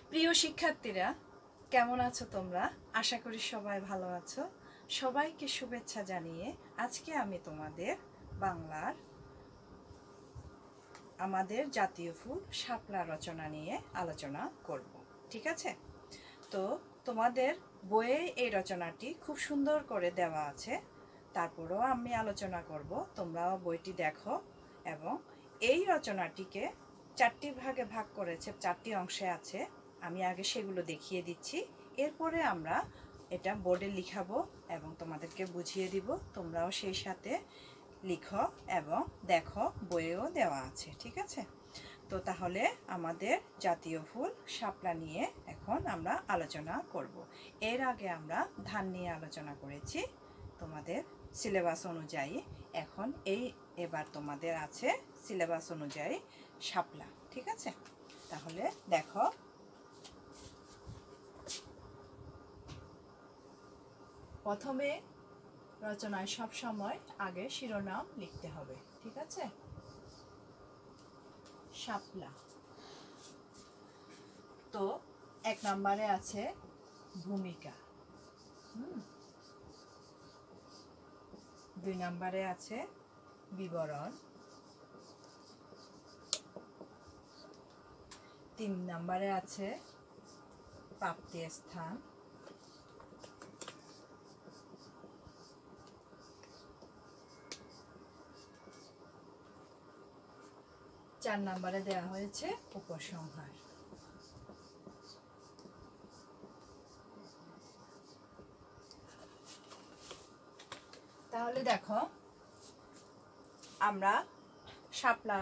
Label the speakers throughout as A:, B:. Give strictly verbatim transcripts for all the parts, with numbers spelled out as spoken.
A: প্রিয় শিক্ষার্থীরা, কেমন আছো তোমরা? আশা করি সবাই ভালো আছো। সবাইকে শুভেচ্ছা জানিয়ে আজকে আমি তোমাদের বাংলার আমাদের জাতীয় ফুল শাপলা রচনা নিয়ে আলোচনা করব। ঠিক আছে? তো তোমাদের বইয়ে এই রচনাটি খুব সুন্দর করে দেওয়া আছে, তারপরেও আমি আলোচনা করব। তোমরাও বইটি দেখো এবং এই রচনাটিকে চারটি ভাগে ভাগ করেছে, চারটি অংশে আছে। আমি আগে সেগুলো দেখিয়ে দিচ্ছি, এরপরে আমরা এটা বোর্ডে লিখাবো এবং তোমাদেরকে বুঝিয়ে দিব। তোমরাও সেই সাথে লিখো এবং দেখো, বইয়েও দেওয়া আছে। ঠিক আছে? তো তাহলে আমাদের জাতীয় ফুল শাপলা নিয়ে এখন আমরা আলোচনা করব। এর আগে আমরা ধান নিয়ে আলোচনা করেছি তোমাদের সিলেবাস অনুযায়ী। এখন এই এবার তোমাদের আছে সিলেবাস অনুযায়ী শাপলা। ঠিক আছে? তাহলে দেখো, প্রথমে রচনায় সব সময় আগে শিরোনাম লিখতে হবে। ঠিক আছে? শাপলা। তো এক নম্বরে আছে ভূমিকা, হুম দুই নম্বরে আছে বিবরণ, তিন নম্বরে আছে প্রাপ্তি স্থান, চার নম্বরে দেওয়া হয়েছে উপসংহার। তাহলে দেখো, আমরা শাপলা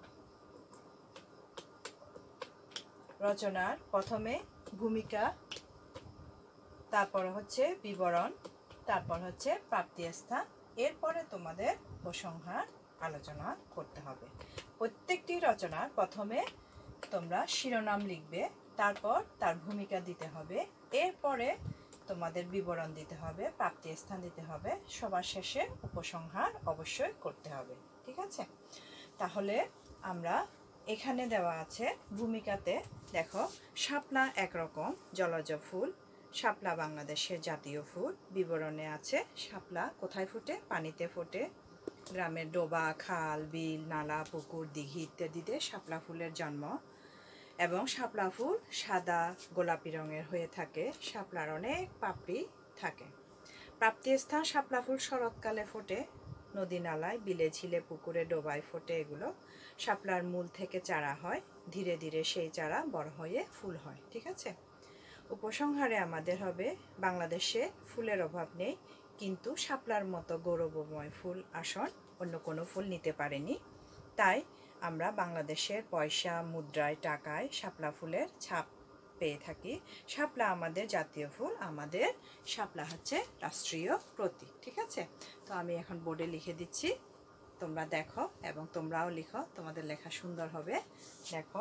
A: রচনার প্রথমে ভূমিকা, তারপর হচ্ছে বিবরণ, তারপর হচ্ছে প্রাপ্তি স্থান, এরপরে তোমাদের উপসংহার আলোচনা করতে হবে। প্রত্যেকটি রচনার প্রথমে তোমরা শিরোনাম লিখবে, তারপর তার ভূমিকা দিতে হবে, এরপরে তোমাদের বিবরণ দিতে হবে, প্রাপ্তি স্থান দিতে হবে, সবার শেষে উপসংহার অবশ্যই করতে হবে। ঠিক আছে? তাহলে আমরা এখানে দেওয়া আছে ভূমিকাতে দেখো, শাপলা একরকম জলজ ফুল, শাপলা বাংলাদেশের জাতীয় ফুল। বিবরণে আছে শাপলা কোথায় ফোটে? পানিতে ফোটে। গ্রামের ডোবা, খাল, বিল, নালা, পুকুর, দিঘি ইত্যাদিতে শাপলা ফুলের জন্ম এবং শাপলা ফুল সাদা গোলাপি রঙের হয়ে থাকে। শাপলার অনেক পাপড়ি থাকে। প্রাপ্তি স্থান, শাপলা ফুল শরৎকালে ফোটে, নদী নালায়, বিলে, ঝিলে, পুকুরে, ডোবায় ফোটে এগুলো। শাপলার মূল থেকে চারা হয়, ধীরে ধীরে সেই চারা বড় হয়ে ফুল হয়। ঠিক আছে? উপসংহারে আমাদের হবে, বাংলাদেশে ফুলের অভাব নেই, কিন্তু শাপলার মতো গৌরবময় ফুল আসন অন্য কোনো ফুল নিতে পারেনি। তাই আমরা বাংলাদেশের পয়সা, মুদ্রায়, টাকায় শাপলা ফুলের ছাপ পেয়ে থাকি। শাপলা আমাদের জাতীয় ফুল, আমাদের শাপলা হচ্ছে রাষ্ট্রীয় প্রতীক। ঠিক আছে? তো আমি এখন বোর্ডে লিখে দিচ্ছি, তোমরা দেখো এবং তোমরাও লিখো, তোমাদের লেখা সুন্দর হবে। দেখো,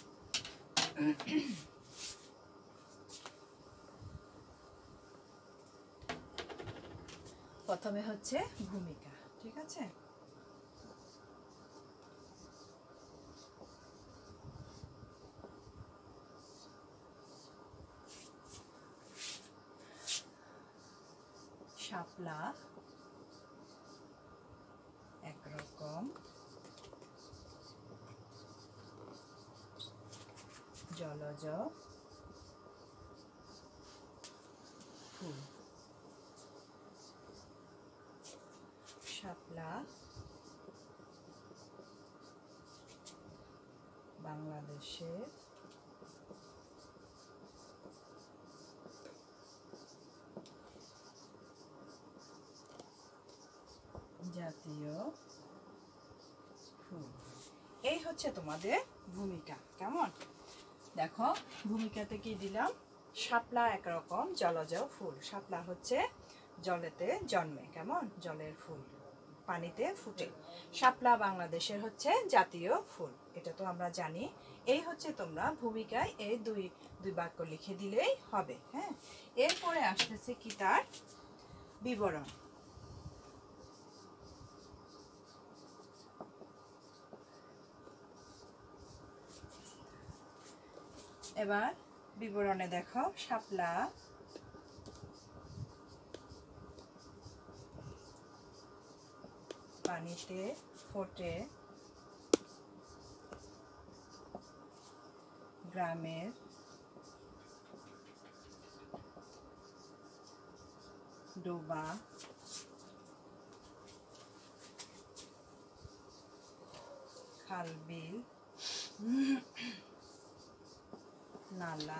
A: প্রথমে হচ্ছে ভূমিকা। ঠিক আছে? শাপলা একরকম জলজ ফুল। শাপলা বাংলাদেশের জাতীয় ফুল। এই হচ্ছে তোমাদের ভূমিকা। কেমন? দেখো, ভূমিকাতে কি দিলাম? শাপলা একরকম জলজ ফুল। শাপলা হচ্ছে জলেতে জন্মে, কেমন? জলের ফুল, পানিতে ফুটে। শাপলা বাংলাদেশের হচ্ছে জাতীয় ফুল, এটা তো আমরা জানি। এই হচ্ছে তোমরা ভূমিকায় এই দুই দুই বাক্য লিখে দিলেই হবে। হ্যাঁ, এরপরে আসতেছে কি তার বিবরণ। এবার বিবরণে দেখো শাপলা পানিতে ফোটে, গ্রামের ডোবা খাল বিল নালা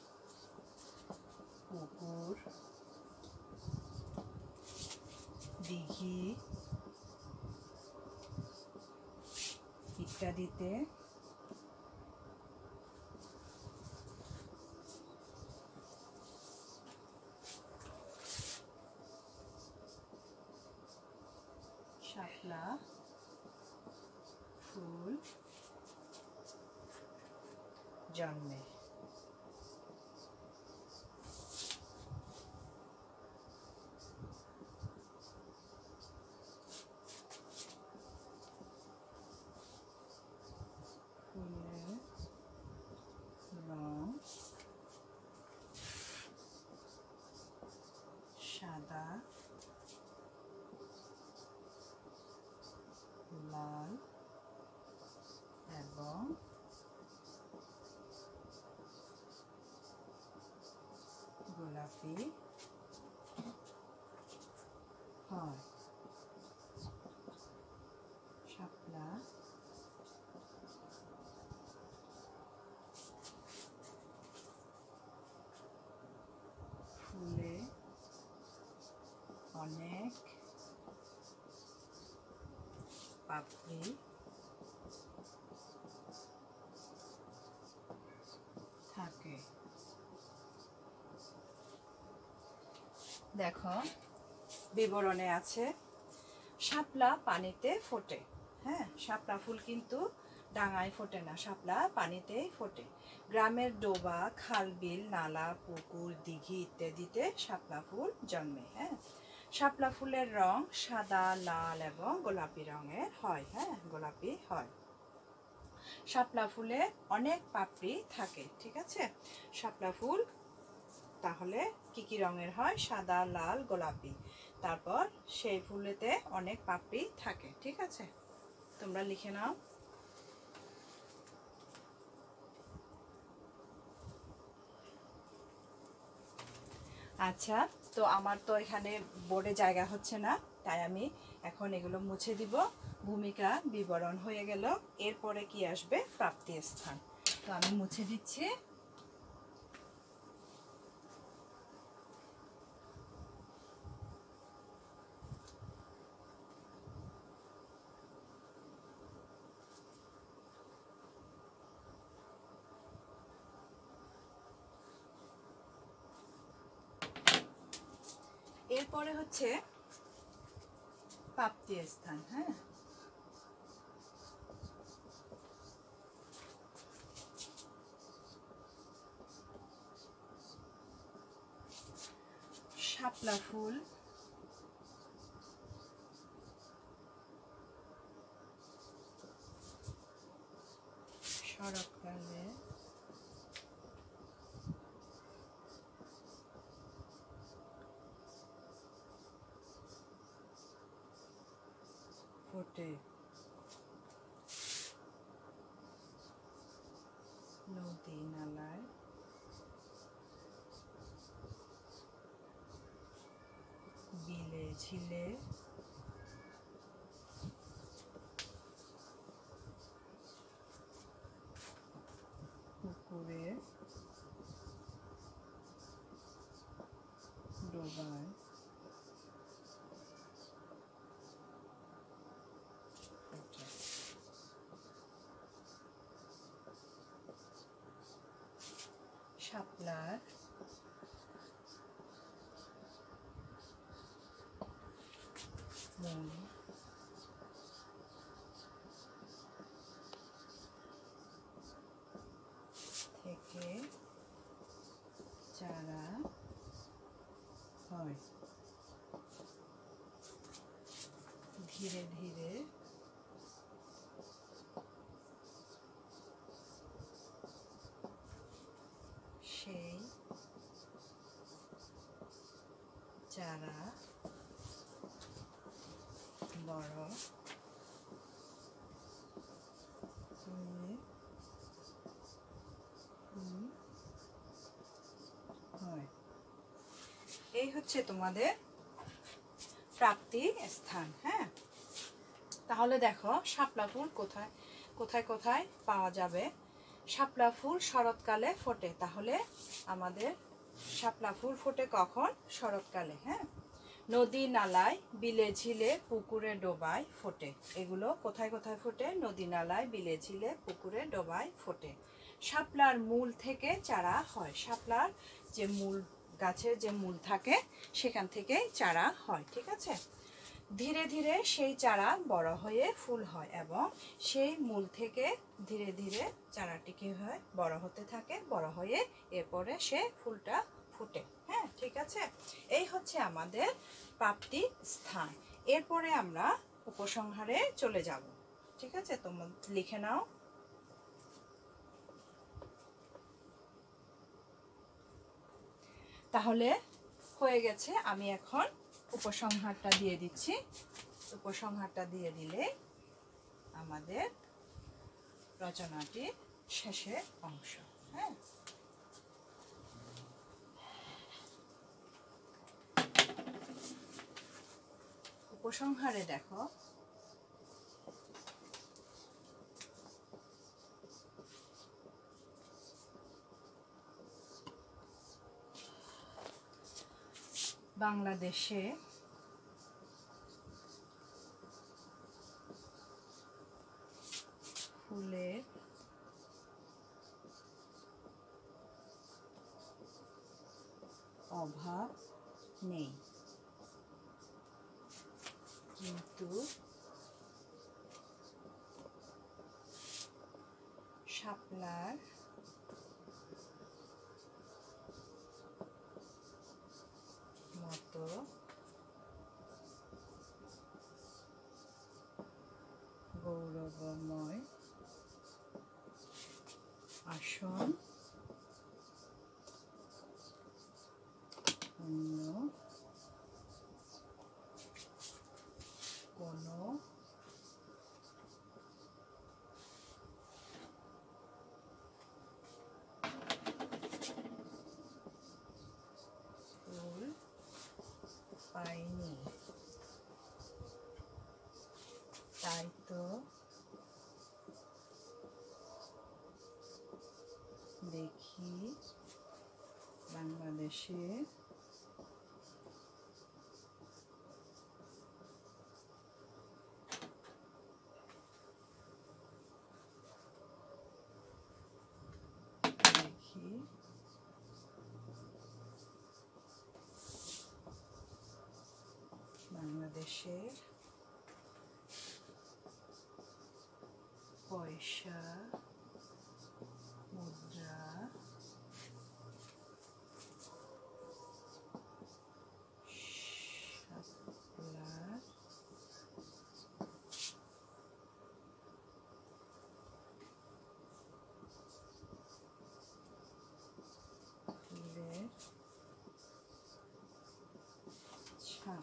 A: পুকুর দিঘি ইত্যাদিতে শাপলা ফুল জন্মে। ফুলের রং সাদা, লাল এবং গোলাপি হয়। শাপলা ফুলে অনেক পাপড়ি থাকে। দেখো বিবরণে আছে শাপলা পানিতে ফোটে। হ্যাঁ, শাপলা ফুল কিন্তু ডাঙায় ফোটে না, শাপলা পানিতেই ফোটে। গ্রামের ডোবা খাল বিল নালা পুকুর দিঘি ইত্যাদিতে শাপলা ফুল জন্মে। হ্যাঁ, শাপলা ফুলের রং সাদা লাল এবং গোলাপি রঙের হয়। হ্যাঁ, গোলাপি হয়। শাপলা ফুলে অনেক পাপড়ি থাকে। ঠিক আছে, শাপলা ফুল তাহলে কি কি রঙের হয়? সাদা লাল গোলাপি। তারপর সেই ফুলেতে অনেক পাপড়ি থাকে। ঠিক আছে, তোমরা লিখে নাও। আচ্ছা, তো আমার তো এখানে বোর্ডে জায়গা হচ্ছে না, তাই আমি এখন এগুলো মুছে দিব। ভূমিকা বিবরণ হয়ে গেল, এরপরে কি আসবে? প্রাপ্তি স্থান। তো আমি মুছে দিচ্ছি। এরপরে হচ্ছে প্রাপ্তি স্থান। হ্যাঁ, শাপলা ফুল শরৎকালে ফোটে, নদী নালায় বিলে ঝিলে পুকুরে ডোবায় ফোটে। শাপলার মূল থেকে চারা হয়, ধীরে ধীরে সেই চারা বড় এই হচ্ছে তোমাদের প্রাপ্তি স্থান। হ্যাঁ, তাহলে দেখো শাপলা ফুল কোথায় কোথায় কোথায় পাওয়া যাবে। শাপলা ফুল শরৎকালে ফোটে। তাহলে আমাদের শাপলা ফুল ফোটে কখন? শরৎকালে। হ্যাঁ, নদী নালায়, বিলে ঝিলে, পুকুরে ডোবায় ফোটে। এগুলো কোথায় কোথায় ফোটে? নদী নালায়, বিলে ঝিলে, পুকুরে ডোবায় ফোটে। শাপলার মূল থেকে চারা হয়। শাপলার যে মূল, গাছের যে মূল থাকে সেখান থেকে চারা হয়। ঠিক আছে, ধীরে ধীরে সেই চারা বড় হয়ে ফুল হয় এবং সেই মূল থেকে ধীরে ধীরে চারাটি কি হয়? বড় হতে থাকে, বড় হয়ে এরপরে সে ফুলটা ফুটে। হ্যাঁ, ঠিক আছে, এই হচ্ছে আমাদের প্রাপ্তি স্থান। এরপরে আমরা উপসংহারে চলে যাব। ঠিক আছে, তোমরা লিখে নাও। তাহলে হয়ে গেছে, আমি এখন উপসংহারটা দিয়ে দিচ্ছি। উপসংহারটা দিয়ে দিলে আমাদের রচনাটির শেষের অংশ। হ্যাঁ, উপসংহারে দেখো, বাংলাদেশে ফুলের অভাব নেই, কিন্তু শাপলার মতো গৌরবময় আসন অন্য কোনো ফুল পাইনি। তাই তো দেখি বাংলাদেশে দেখি বাংলাদেশের পয়সা মুদ্রা শাপলার ফুলের ছাপ।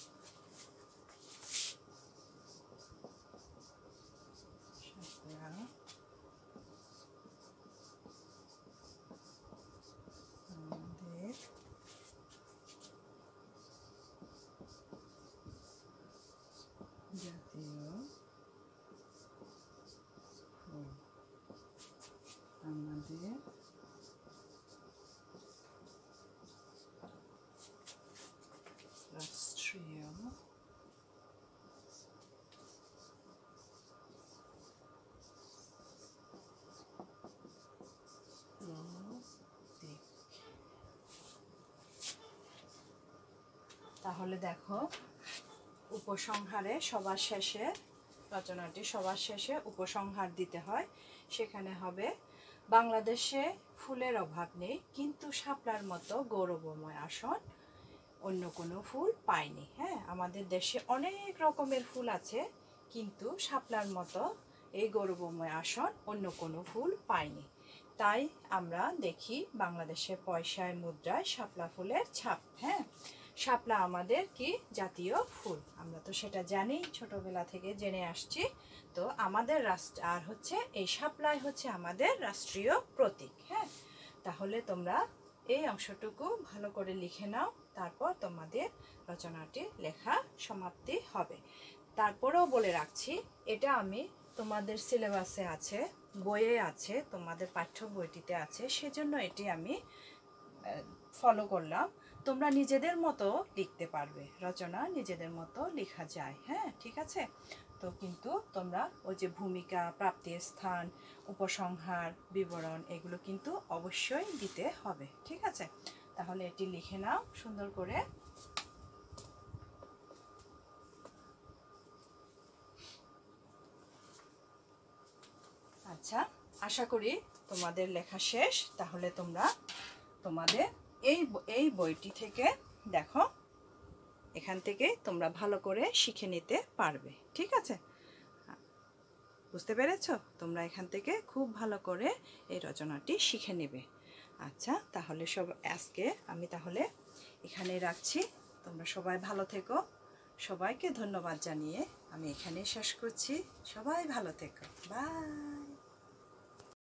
A: শাপলা আমাদের জাতীয় ফুল, আমাদের রাষ্ট্রীয় প্রতীক। তাহলে দেখো, উপসংহারে সবার শেষে, রচনাটি সবার শেষে উপসংহার দিতে হয়। সেখানে হবে, বাংলাদেশে ফুলের অভাব নেই, কিন্তু শাপলার মতো গৌরবময় আসন অন্য কোনো ফুল পাইনি। হ্যাঁ, আমাদের দেশে অনেক রকমের ফুল আছে, কিন্তু শাপলার মতো এই গৌরবময় আসন অন্য কোনো ফুল পাইনি। তাই আমরা দেখি বাংলাদেশের পয়সায় মুদ্রায় শাপলা ফুলের ছাপ। হ্যাঁ, শাপলা আমাদের কি জাতীয় ফুল, আমরা তো সেটা জানি, ছোটবেলা থেকে জেনে আসছি। তো আমাদের রাষ্ট্র আর হচ্ছে এই শাপলাই হচ্ছে আমাদের রাষ্ট্রীয় প্রতীক। হ্যাঁ, তাহলে তোমরা এই অংশটুকু ভালো করে লিখে নাও, তারপর তোমাদের রচনাটি লেখা সমাপ্তি হবে। তারপরেও বলে রাখছি, এটা আমি তোমাদের সিলেবাসে আছে, বইয়ে আছে, তোমাদের পাঠ্য বইটিতে আছে, সেজন্য এটি আমি ফলো করলাম। তোমরা নিজেদের মতো লিখতে পারবে, রচনা নিজেদের মতো লেখা যায়। হ্যাঁ, ঠিক আছে। তো কিন্তু তোমরা ওই যে ভূমিকা, প্রাপ্তির স্থান, উপসংহার, বিবরণ এগুলো কিন্তু অবশ্যই দিতে হবে। ঠিক আছে, তাহলে এটি লিখে নাও সুন্দর করে। আচ্ছা, আশা করি তোমাদের লেখা শেষ। তাহলে তোমরা তোমাদের এই এই বইটি থেকে দেখো, এখান থেকে তোমরা ভালো করে শিখে নিতে পারবে। ঠিক আছে, বুঝতে পেরেছো? তোমরা এখান থেকে খুব ভালো করে এই রচনাটি শিখে নেবে। আচ্ছা, তাহলে সব আজকে আমি তাহলে এখানে রাখছি। তোমরা সবাই ভালো থেকো। সবাইকে ধন্যবাদ জানিয়ে আমি এখানে শেষ করছি। সবাই ভালো থেকো। বাই।